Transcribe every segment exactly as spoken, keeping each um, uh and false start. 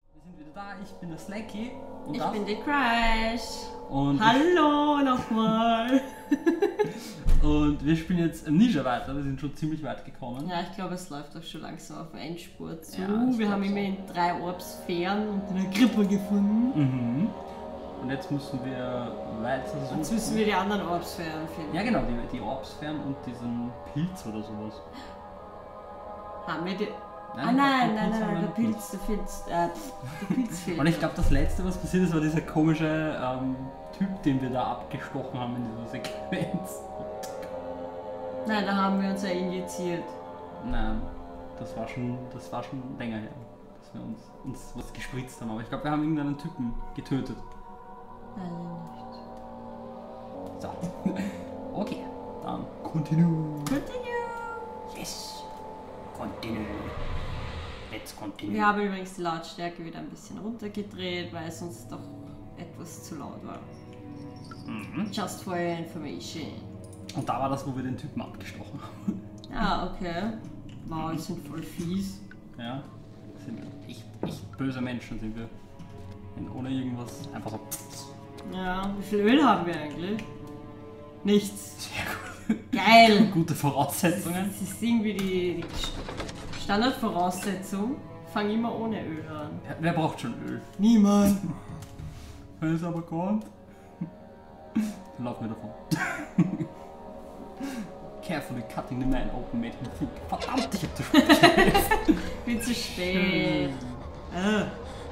Wir sind wieder da, ich bin der Slacky. Und ich das? bin die Crash. Und hallo nochmal. Und wir spielen jetzt Amnesia weiter, wir sind schon ziemlich weit gekommen. Ja, ich glaube, es läuft auch schon langsam auf den Endspurt zu. Ja, wir haben so. immer in drei Orbsphären und eine Krippe gefunden. Mhm. Und jetzt müssen wir weiter suchen. Jetzt müssen wir die anderen Orbsphären finden. Ja genau, die, die Orbsphären und diesen Pilz oder sowas. Haben wir die... Nein, ah ich nein, glaub, nein, Pilz nein, haben nein, wir der nicht. Pilz, der Pilz, äh, der Pilz fehlt. Und ich glaube, das letzte, was passiert ist, war dieser komische ähm, Typ, den wir da abgestochen haben in dieser Sequenz. Nein, da haben wir uns ja injiziert. Nein, das war schon, das war schon länger her, dass wir uns, uns was gespritzt haben. Aber ich glaube, wir haben irgendeinen Typen getötet. Nein, nicht. So. Okay, dann continue. Continue. Yes. Continue. Let's continue. Wir haben übrigens die Lautstärke wieder ein bisschen runtergedreht, weil es uns doch etwas zu laut war. Mhm. Just for your information. Und da war das, wo wir den Typen abgestochen haben. Ah, okay. Wow, die sind voll fies. Ja, sind echt, echt böse Menschen sind wir. Und ohne irgendwas, einfach so. Ja, wie viel Öl haben wir eigentlich? Nichts. Sehr gut. Geil! Gute Voraussetzungen. Das ist irgendwie die, die Standardvoraussetzung. Fang immer ohne Öl an. Ja, wer braucht schon Öl? Niemand. Wer ist aber gewandt? Dann laufen wir davon. Carefully cutting the man open made him think. Verdammt, ich hab zu spät. Bin zu spät. Ah.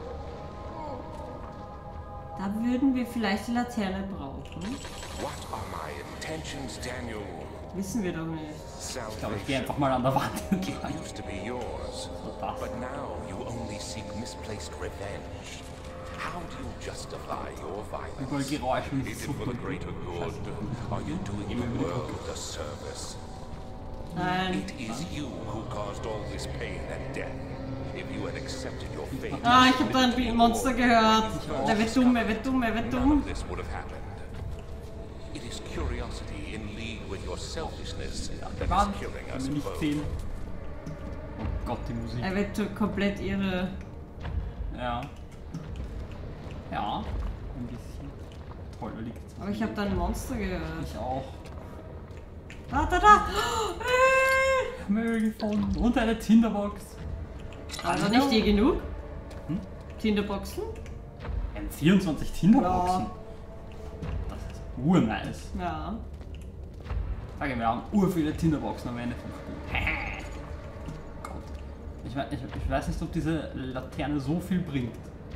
Da würden wir vielleicht die Laterne brauchen. What are my intentions, Daniel? Wissen wir doch nicht. Ich glaube, ich gehe einfach mal an der Wand entlang. It used to be yours, but now you only seek misplaced revenge. How do you justify your Überall violence? Geräusche und Is it for the greater good? Are you doing the world a service? Nein. It is you who caused all this pain and death. If you had accepted your fate, Ah, ich hab da ein Monster gehört. Er wird dumm, er wird dumm, er wird none dumm. of this would have happened. It is curiosity in league with your selfishness that Wand, is killing kann us wir nicht both. sehen. Oh Gott, die Musik. Er wird so komplett irre. Ja. Ja, ein bisschen. Toll, da liegt Aber ich hab da ein Monster gehört. ich auch. Da, da, da! Müll gefunden. Und eine Tinderbox. Also nicht je genug? Hm? Tinderboxen? Wir haben vierundzwanzig Tinderboxen. Ja. Das ist urnice. Ja. Sag ich, wir haben ur viele Tinderboxen am Ende vom Spiel. Gott. Ich, we- ich, ich weiß nicht, ob diese Laterne so viel bringt.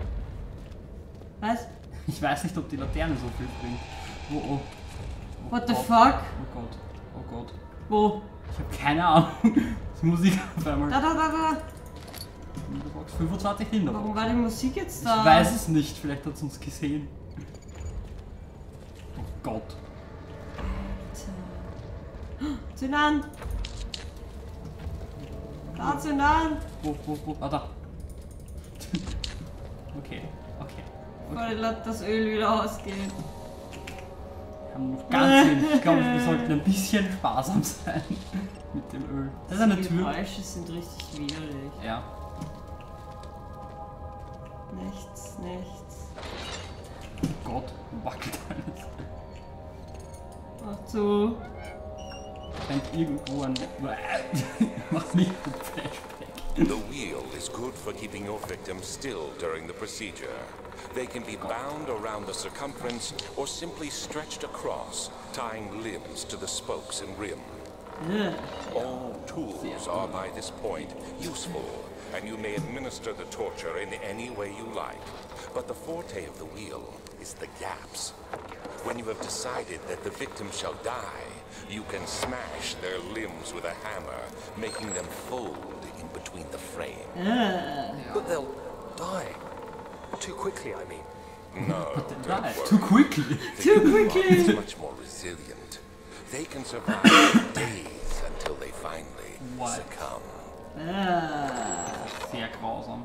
Was? Ich weiß nicht, ob die Laterne so viel bringt. Oh oh. Oh What the Gott. fuck? Oh Gott. Oh Gott. Wo? Ich habe keine Ahnung. Die Musik auf einmal. Da, da, da, da! Tinderbox, fünfundzwanzig Tinderbox. Warum war die Musik jetzt da? Ich weiß es nicht, vielleicht hat es uns gesehen. Oh Gott. Zünd an! Da, zünd an! Wo, wo, wo? Ah, da. Okay, okay. Bevor okay. das Öl wieder ausgeht. Wir haben noch ganz wenig. Ich glaube, wir sollten ein bisschen sparsam sein mit dem Öl. Das ist eine Die Tür. Geräusche sind richtig widerlich. Ja. Nichts, nichts. Oh Gott, wackelt alles. Mach zu. Scheint irgendwo ein. Macht mich ein Flashback. The wheel is good for keeping your victims still during the procedure. They can be bound around the circumference or simply stretched across, tying limbs to the spokes and rim. Ugh. All tools are by this point useful, and you may administer the torture in any way you like. But the forte of the wheel is the gaps. When you have decided that the victim shall die, you can smash their limbs with a hammer, making them fold in between the frame. Ugh. But they'll die. Too quickly, I mean. No, Die. don't worry. Too quickly. Too It's quickly! much more resilient. They can survive for days until they finally What? succumb. Ah. Sehr grausam.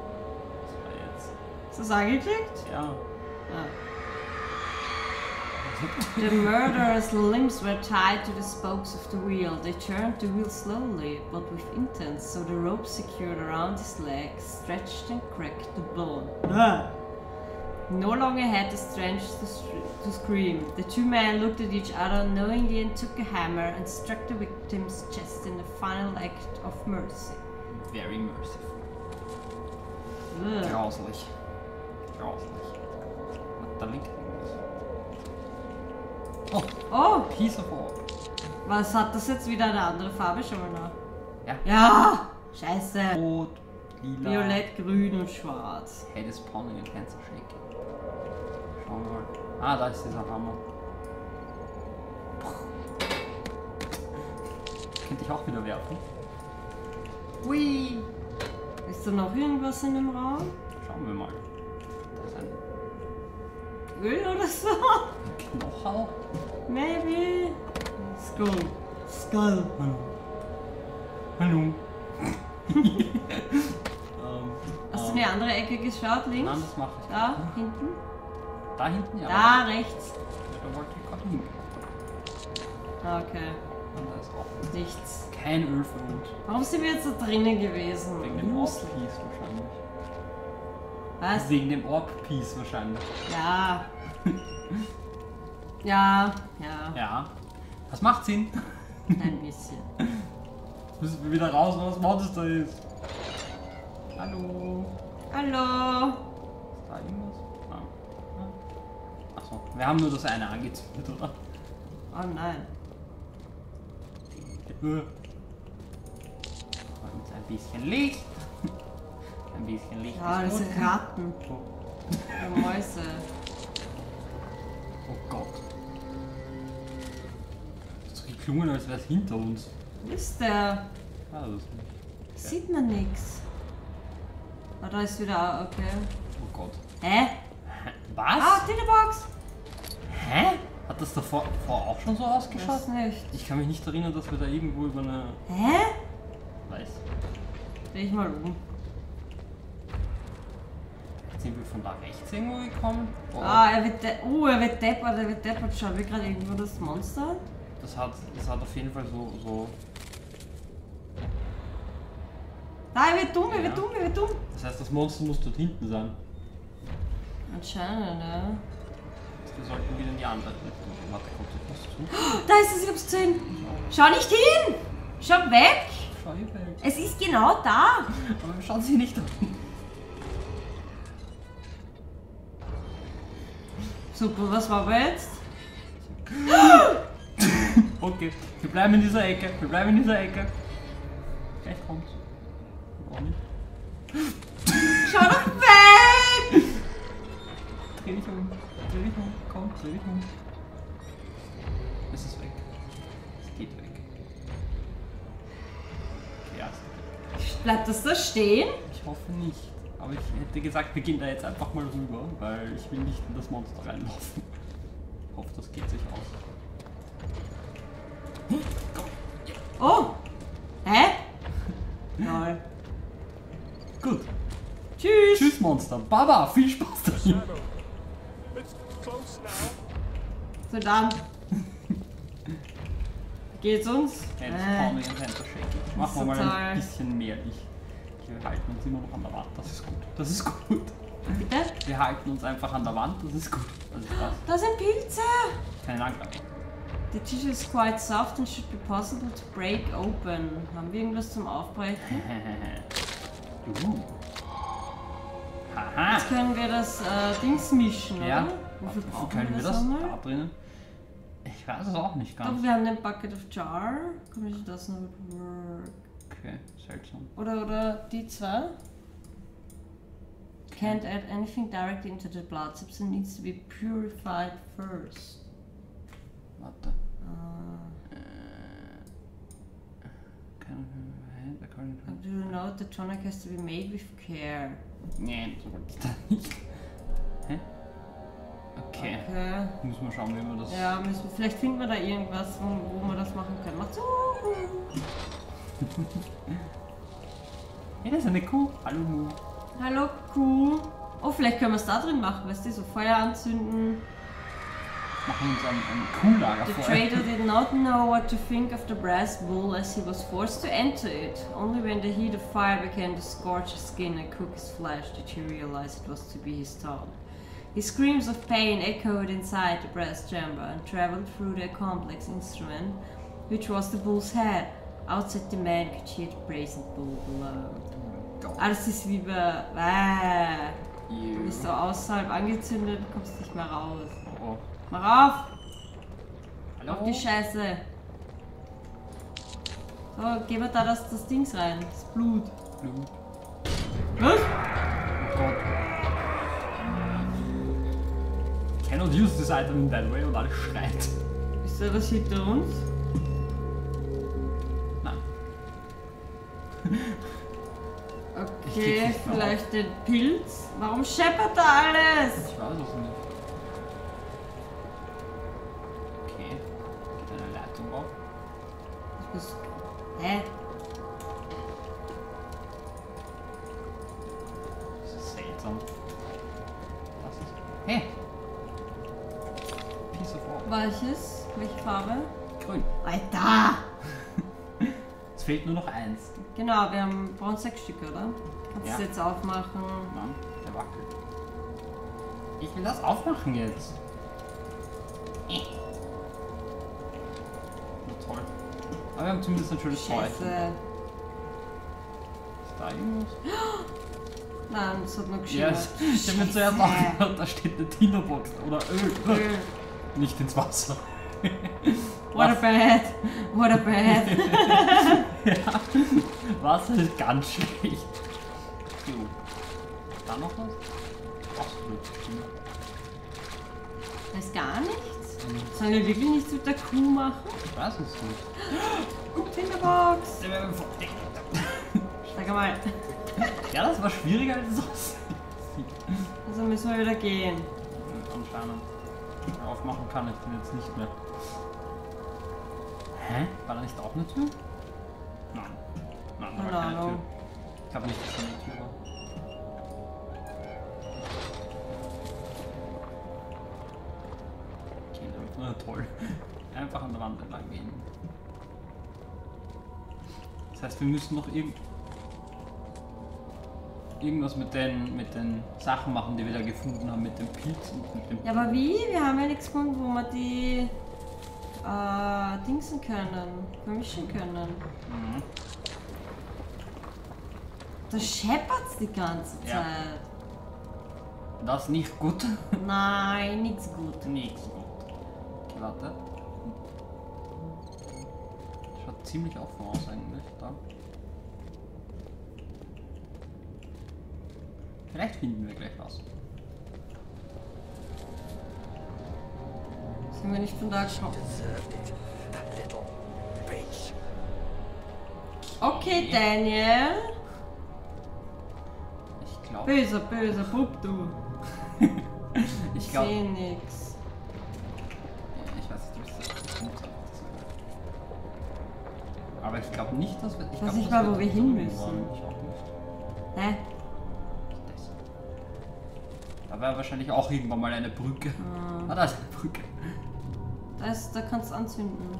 Was war jetzt? Ist das angeklickt? Ja. Ah. The murderer's limbs were tied to the spokes of the wheel. They turned the wheel slowly, but with intent, so the rope secured around his legs stretched and cracked the bone. No longer had the strength to, to scream. The two men looked at each other knowingly and took a hammer and struck the victim's chest in the final act of mercy. Very merciful. Ugh. Grauslich. Grauslich. Was da links ist. Oh, Oh, Piece of Orb. was hat das jetzt wieder eine andere Farbe? Schau mal nach. Ja. Ja, scheiße. Rot, lila. Violett, grün und schwarz. Head is pounding and hands are shaking. Schauen wir mal. Ah, da ist dieser Hammer. Könnte ich auch wieder werfen. Hui. Ist da noch irgendwas in dem Raum? Schauen wir mal. Da ist ein Öl oder so? Knochen. Maybe. Skull. Skull. Hallo. Hallo. ähm, Hast du ähm, in die andere Ecke geschaut, links? Nein, das mache ich. Da, hinten? Da hinten, ja. Da, rechts. Da wollte ich gerade hin. Ah, okay. Und da ist auch Nichts. kein Öl für uns. Warum sind wir jetzt da drinnen gewesen? Wegen dem Orb-Piece wahrscheinlich. Was? Wegen dem Orb-Piece wahrscheinlich. Ja. Ja, ja. Ja. Das macht Sinn. Ein bisschen. Jetzt müssen wir wieder raus, was Monster ist. Hallo. Hallo. Ist da irgendwas? Ah. Achso, wir haben nur das eine angezündet, oder? Oh nein. Äh. Und ein bisschen Licht. Ein bisschen Licht. Ja, ist das gut. sind Ratten. Oh. Oder Mäuse. Oh Gott. Das ist so geklungen, als wäre es hinter uns. Wo ist der? Ah, das ist nicht. Sieht man nix. Ah, da ist wieder. Okay. Oh Gott. Hä? Was? Ah, Tinderbox! Hä? Hat das davor, davor auch schon so Das ausgeschaut? nicht. Ich kann mich nicht erinnern, dass wir da irgendwo über eine... Hä? Weiß. Dreh ich mal um. Jetzt sind wir von da rechts irgendwo gekommen? Oh, Ah, er wird, de oh, er wird deppert, er wird deppert. Schauen wir gerade irgendwo das Monster? das, hat, das hat auf jeden Fall so... so Ah, er wird dumm, er wird Ja. dumm, er wird dumm. das heißt, das Monster muss dort hinten sein. Anscheinend, ne? Wir sollten wieder in die andere Richtung gehen. Warte, kommt etwas zu? Da ist es, ich hab's gesehen. Schau nicht hin! Schau weg! Schau hier weg. Es ist genau da. Aber wir schauen sie nicht an. Super, was war wir jetzt? Okay, wir bleiben in dieser Ecke. Wir bleiben in dieser Ecke. Gleich kommt's. Auch nicht. Schau doch weg! Dreh dich um. Dreh dich um. Komm, dreh dich um. Es ist weg. Es geht weg. Okay, ja, es geht weg. Bleibt das da stehen? Ich hoffe nicht. Aber ich hätte gesagt, wir gehen da jetzt einfach mal rüber, weil ich will nicht in das Monster reinlaufen. Ich hoffe, das geht sich aus. Oh! Hä? Lol. Gut. Tschüss! Tschüss, Monster. Baba, viel Spaß dahin. It's close now. So dann. Geht's uns? Ja, das Äh, Pounding and Center Shaking. Machen wir mal total. ein bisschen mehr Licht. Wir halten uns immer noch an der Wand. Das ist gut. Das ist gut. bitte? Wir halten uns einfach an der Wand. Das ist gut. Das ist das. Da sind Pilze! Keine Angriff. The tissue is quite soft and should be possible to break open. Haben wir irgendwas zum Aufbrechen? uh. Haha. Jetzt können wir das äh, Dings mischen, Ja. oder? Wofür Wofür brauchen können wir das nochmal? da drinnen? Ich weiß es auch nicht Doch, ganz. wir haben den Bucket of Jar. Combination does not work. Okay, seltsam. Oder, oder die zwei. Can't add anything directly into the blood. Substance needs to be purified first. Warte. Uh, Can I according to... do you note the tonic has to be made with care? Nee, so wollte ich da nicht. Hä? Okay. Okay. Muss man schauen, wie wir das... Ja, müssen wir, vielleicht finden wir da irgendwas, wo, wo wir das machen können. Macht so. Hey, das ist eine Kuh. Hallo Mu. Hallo Kuh. Oh, vielleicht können wir es da drin machen, weißt du, so Feuer anzünden. Machen uns ein, ein Kuhlager The vor. trader did not know what to think of the brass bull as he was forced to enter it. Only when the heat of fire began to scorch his skin and cook his flesh did he realize it was to be his tongue. His screams of pain echoed inside the brass chamber and traveled through the complex instrument, which was the bull's head. Outside the man could hear the brazen bull below. Ah, das ist wie bei... Ah, du bist so außerhalb angezündet, kommst nicht mehr raus. Oh. Mach auf! Hallo? Auf die Scheiße! So, gehen wir da das, das Dings rein. Das Blut. Blut. Was? Oh Gott. Cannot use this item in that way und alles schreit. Ist da was hinter uns? Nein. Ich Okay, krieg's nicht mehr vielleicht den Pilz? Warum scheppert da alles? Ich weiß es nicht. Okay. Geht eine Leitung auf. Das ist... Hä? Das ist seltsam. Was ist... Hey! Piece of Ore. Welches? Welche Farbe? Grün. Alter! Es fehlt nur noch eins. Genau, wir haben brauchen sechs Stück, oder? Kannst du Ja. es jetzt aufmachen? Mann, der wackelt. Ich will das aufmachen jetzt. Eh. Na toll. Aber wir haben zumindest ein schönes Feuer. Ist Scheiße. da irgendwas? Nein, das hat nur Ja, geschimmert. ich hab mir zuerst aufgehört, da steht eine Tinderbox oder Öl. Öl. Nicht ins Wasser. What a bad. What a bad. Ja, Wasser ist ganz schlecht. Jo. Da noch was? Absolut. Da ist gar nichts? Sollen wir wirklich nichts mit der Kuh machen? Ich weiß es nicht. Tinderbox! Sag mal. Ja, das war schwieriger als es aussieht. Also müssen wir wieder gehen. Anscheinend. Aufmachen kann ich den jetzt nicht mehr. Hä? War da nicht auch eine Tür? Nein. Nein, da war Keine keine Tür. Ahnung. Ich glaube nicht, dass da eine Tür war. Okay, na toll. Einfach an der Wand entlang gehen. Das heißt, wir müssen noch irgend irgendwas mit den, mit den Sachen machen, die wir da gefunden haben, mit dem Pilz und mit dem... Ja, aber wie? Wir haben ja nichts gefunden, wo wir die äh, dingsen können, vermischen können. Mhm. Da scheppert's die ganze Zeit. Ja. Das ist nicht gut. Nein, nichts gut. Nichts gut. Okay, warte. Schaut ziemlich offen aus eigentlich, da. Vielleicht finden wir gleich was. Sind wir nicht von da gekommen? Okay, Daniel. Ich glaube... Böser, böser Bub, du. Ich Ich glaube... sehe nix. Ich weiß nicht, ob ich das bestimmt habe. Aber ich glaube nicht, dass wir... Ich Weiß glaub, nicht dass mal, wo wir da hin drüben müssen. waren. Ich auch nicht. Hä? Das. Da war wahrscheinlich auch irgendwann mal eine Brücke. Ah. Ah, da ist eine Brücke. Da, ist, da kannst du anzünden.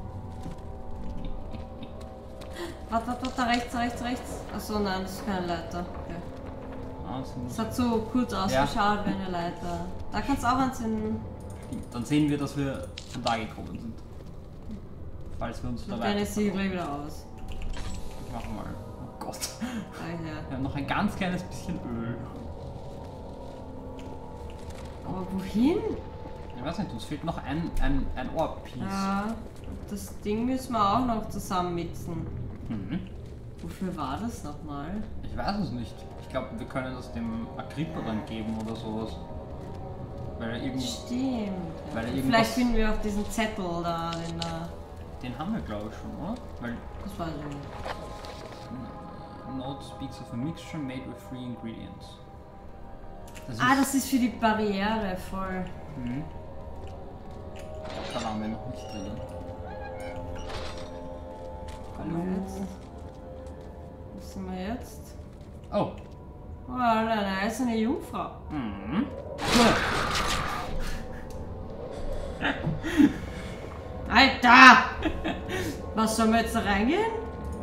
Warte, warte, warte, da rechts, rechts, rechts. Achso, nein, das ist keine Leiter. Okay. Ah, das Das hat so kurz ausgeschaut wie eine Leiter. Da kannst du auch anzünden. stimmt. Dann sehen wir, dass wir von da gekommen sind. Falls wir uns da Und dann weiter... ist sie gleich wieder aus. Ich mach mal. Oh Gott. Daher. Wir haben noch ein ganz kleines bisschen Öl. Aber wohin? Ich weiß nicht, uns fehlt noch ein, ein, ein Ohrpiece. Ja, das Ding müssen wir auch noch zusammenmixen. Mhm. Wofür war das nochmal? Ich weiß es nicht. Ich glaube, wir können das dem Agrippa dann geben oder sowas. Weil er irgend... Stimmt. Weil er irgendwas- Vielleicht finden wir auch diesen Zettel da in der... Den haben wir, glaube ich, schon, oder? Weil Das weiß ich nicht. Note speaks of a mixture made with three ingredients. Das Ah, ist- das ist für die Barriere, voll. Mhm. Da waren wir noch nicht drin. Hallo. Wo sind wir jetzt? Oh. Oh, nein, da ist eine Jungfrau. Mhm. Tja! Was, sollen wir jetzt da reingehen?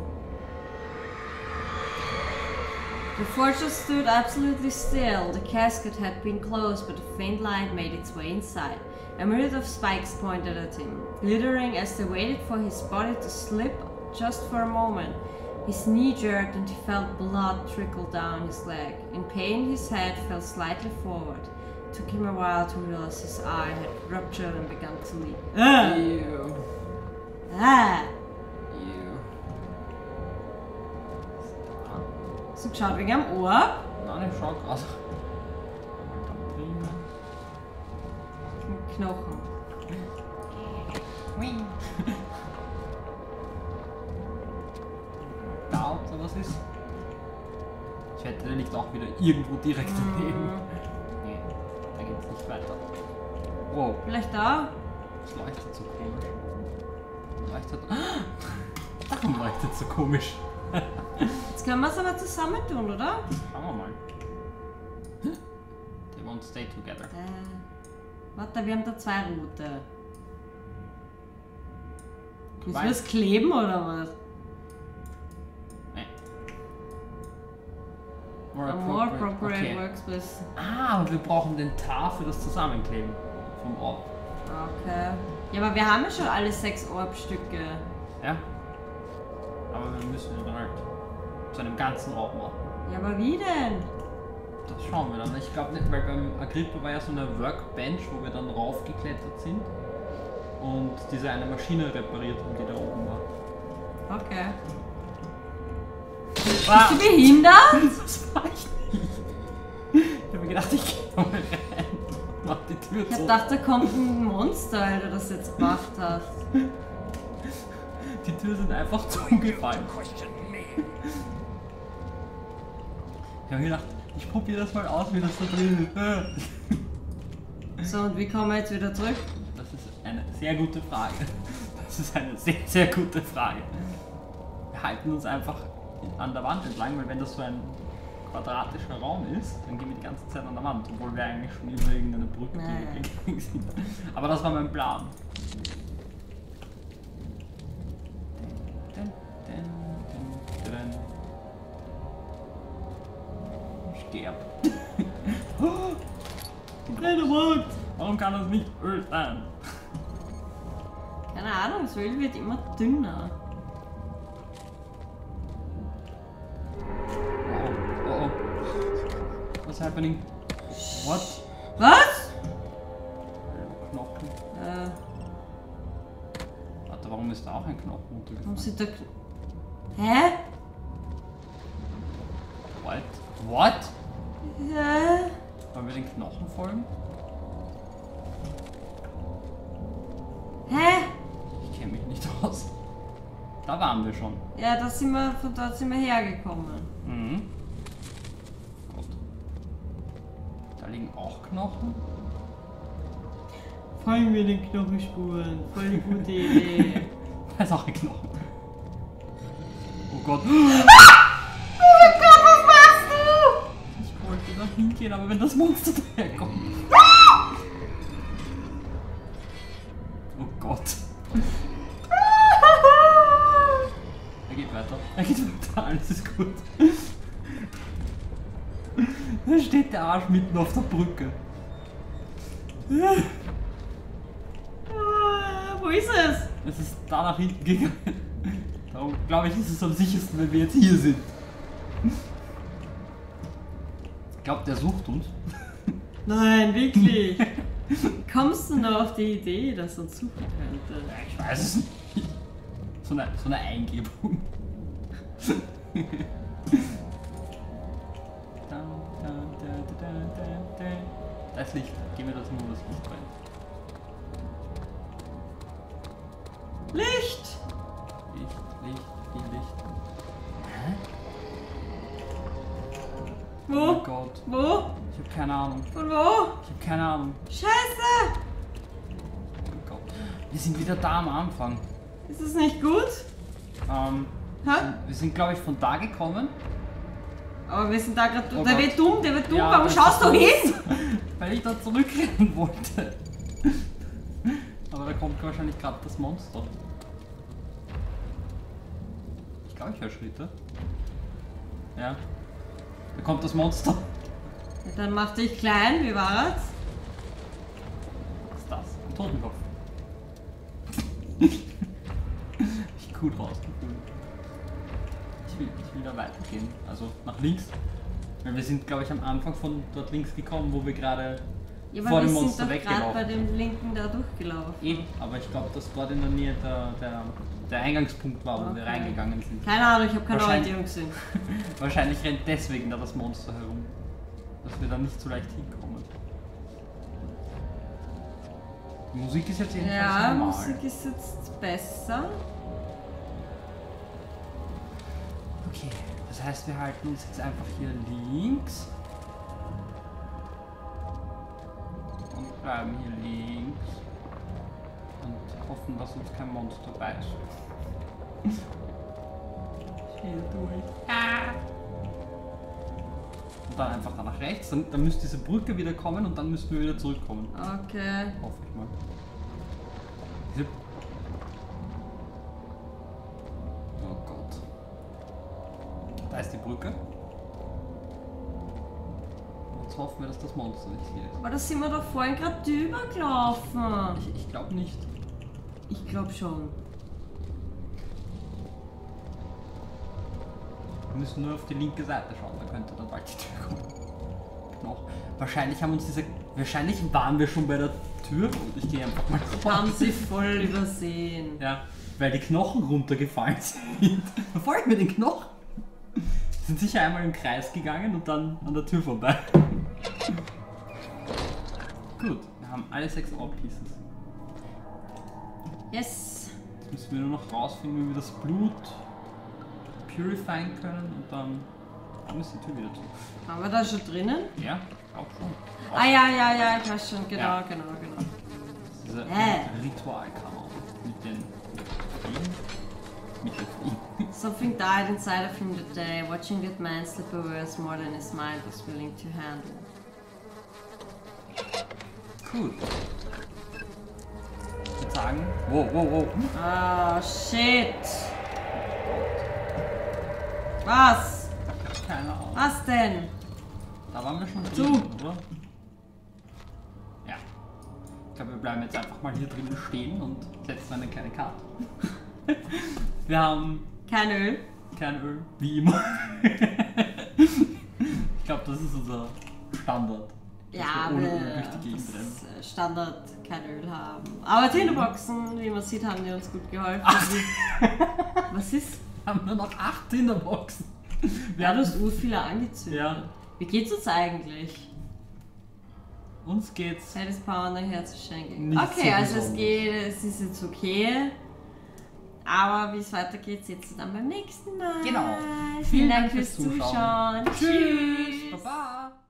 The fortress stood absolutely still. The casket had been closed, but a faint light made its way inside. A myriad of spikes pointed at him, glittering as they waited for his body to slip just for a moment. His knee jerked and he felt blood trickle down his leg. In pain, his head fell slightly forward. It took him a while to realize his eye had ruptured and begun to leak. Ah! Ew. Ah! Ew. So geschaut wegen am Ohr. Nein, ich schau gerade. Knochen. Da, oder was ist? Ich wette, der liegt auch wieder irgendwo direkt daneben. Mm. Nee, da geht's nicht weiter. Wow, Vielleicht da? das leuchtet so komisch. Leuchtet. Darum leuchtet so komisch. Jetzt können wir es aber zusammen tun, oder? Schauen wir mal. They won't stay together. Äh, warte, wir haben da zwei rote. Müssen wir Weiß. es kleben oder was? Nee. More A more appropriate. appropriate Okay. workspace. Ah, aber wir brauchen den Tar für das Zusammenkleben vom Orb. Okay. Ja, aber wir haben ja schon alle sechs Orbstücke. Ja? Aber wir müssen ihn halt zu einem ganzen Orb machen. Ja, aber wie denn? Das schauen wir dann. Ich glaube nicht, weil beim Agrippa war ja so eine Workbench, wo wir dann raufgeklettert sind und diese eine Maschine repariert haben, die da oben war. Okay. Ah, Bist du behindert? das war ich nicht. Ich habe mir gedacht, ich gehe mal rein. Mach die Tür Ich hab zu. gedacht, da kommt ein Monster, weil du das jetzt gemacht hast. Die Tür sind einfach zugefallen. Question me. Ich habe gedacht, ich probiere das mal aus, wie das da drin ist. So, und wie kommen wir jetzt wieder zurück? Das ist eine sehr gute Frage. Das ist eine sehr, sehr gute Frage. Wir halten uns einfach an der Wand entlang, weil wenn das so ein quadratischer Raum ist, dann gehen wir die ganze Zeit an der Wand, obwohl wir eigentlich schon über irgendeine Brücke Nein. gegangen sind. Aber das war mein Plan. Sterb. Brennewort! Warum kann das nicht Öl sein? Keine Ahnung, das Öl wird immer dünner. Oh, oh, oh. What's happening? What? Was? Knochen. Äh, Warte, warum ist da auch ein Knochen warum runtergefallen? sind da... Kn- Hä? What? What? Hä? Wollen wir den Knochen folgen? Hä? Ich kenne mich nicht aus. Da waren wir schon. Ja, da sind wir, von dort sind wir hergekommen. Mhm. Gut. Da liegen auch Knochen. Folgen wir den Knochenspuren. Voll die gute Idee. Da ist auch ein Knochen. Oh Gott. Oh Gott, was machst du? Ich wollte da hingehen, aber wenn das Monster daherkommt. Oh Gott. Er geht weiter. Er geht weiter. Alles ist gut. Da steht der Arsch mitten auf der Brücke. Ah, wo ist es? Es ist da nach hinten gegangen. Darum glaube ich, ist es am sichersten, wenn wir jetzt hier sind. Ich glaube, der sucht uns. Nein, wirklich. Kommst du noch auf die Idee, dass er uns suchen könnte? Ja, ich weiß es nicht. So eine, so eine Eingebung. Da ist Licht. Gehen wir das nur, das Licht rein. Licht! Licht, Licht, viel Licht. Hä? Oh Wo? mein Gott. Wo? Ich habe keine Ahnung. Von wo? Ich habe keine Ahnung. Scheiße! Oh mein Gott. Wir sind wieder da am Anfang. Ist es nicht gut? Ähm, Hä? wir sind, glaube ich, von da gekommen. Aber wir sind da gerade. Oh der Gott. wird dumm, der wird dumm. Ja, Warum das schaust ist du dumm. hin? Weil ich da zurückrennen wollte. Aber da kommt wahrscheinlich gerade das Monster. Ich glaube, ich höre Schritte. Ja. Da kommt das Monster. Ja, dann mach dich klein, wie war das? Was ist das? Ein Totenkopf. Ich gut rausgefühlt. Ich will, ich will da weitergehen. Also nach links. Weil wir sind, glaube ich, am Anfang von dort links gekommen, wo wir gerade Ja, vor aber dem wir Monster sind doch gerade bei weggelaufen. dem linken da durchgelaufen. Eben, aber ich glaube, dass dort in der Nähe der, der, der Eingangspunkt war, wo wir Okay. reingegangen sind. Keine Ahnung, ich habe keine Wahrscheinlich- Orientierung gesehen. Wahrscheinlich rennt deswegen da das Monster herum. Dass wir da nicht so leicht hinkommen. Die Musik ist jetzt jedenfalls Ja, normal. Musik ist jetzt besser. Okay, das heißt, wir halten uns jetzt einfach hier links. Und bleiben hier links. Und hoffen, dass uns kein Monster beißt. Hier durch. Ah. Und dann einfach da nach rechts. Dann, dann müsste diese Brücke wieder kommen und dann müssten wir wieder zurückkommen. Okay. Hoffe ich mal. Diese oh Gott. Da ist die Brücke. Jetzt hoffen wir, dass das Monster nicht hier ist. Aber da sind wir doch vorhin gerade drüber gelaufen. Ich, ich glaube nicht. Ich glaube schon. Wir müssen nur auf die linke Seite schauen, da könnte dann bald die Tür kommen. Noch. Wahrscheinlich haben uns diese. Wahrscheinlich waren wir schon bei der Tür und ich gehe einfach mal Haben sie voll übersehen. Ja, weil die Knochen runtergefallen sind. Verfolgt mir den Knochen. Sind sicher einmal im Kreis gegangen und dann an der Tür vorbei. Gut, wir haben alle sechs All Pieces. Yes. Jetzt müssen wir nur noch rausfinden, wie wir das Blut purifieren können und dann, dann ist die Tür wieder zu. Haben wir da schon drinnen? Ja, auch schon. Ah ja, ja, ja, ich weiß schon. Genau, Ja. genau, genau. Diese Hä? Ritualkammer mit den Fliegen. Mit den Fliegen. Something died inside of him that day. Watching that man slip away was more than his mind was willing to handle. Gut. Ich würde sagen, wow, wow, wow. Oh, shit. Was? Keine Ahnung. Was denn? Da waren wir schon Zu. drin, oder? Ja. Ich glaube, wir bleiben jetzt einfach mal hier drinnen stehen und setzen eine kleine Karte. Wir haben Kein Öl. kein Öl, wie immer. Ich glaube, das ist unser Standard. dass Ja, wir ohne wir Öl durch die Gegend rennen. das äh, Standard kein Öl haben. Aber Tinderboxen, wie man sieht, haben die uns gut geholfen. Was ist? Wir haben nur noch acht Tinderboxen. Wir Ja, du haben hast ur viele angezündet. Ja. Wie geht's uns eigentlich? uns geht's. Zeit ist Power nachher zu schenken. Nicht Okay, so also es besonders. geht, es ist jetzt okay. Aber wie es weitergeht, seht ihr dann beim nächsten Mal. Genau. Vielen Dank fürs Zuschauen. Tschüss. Baba.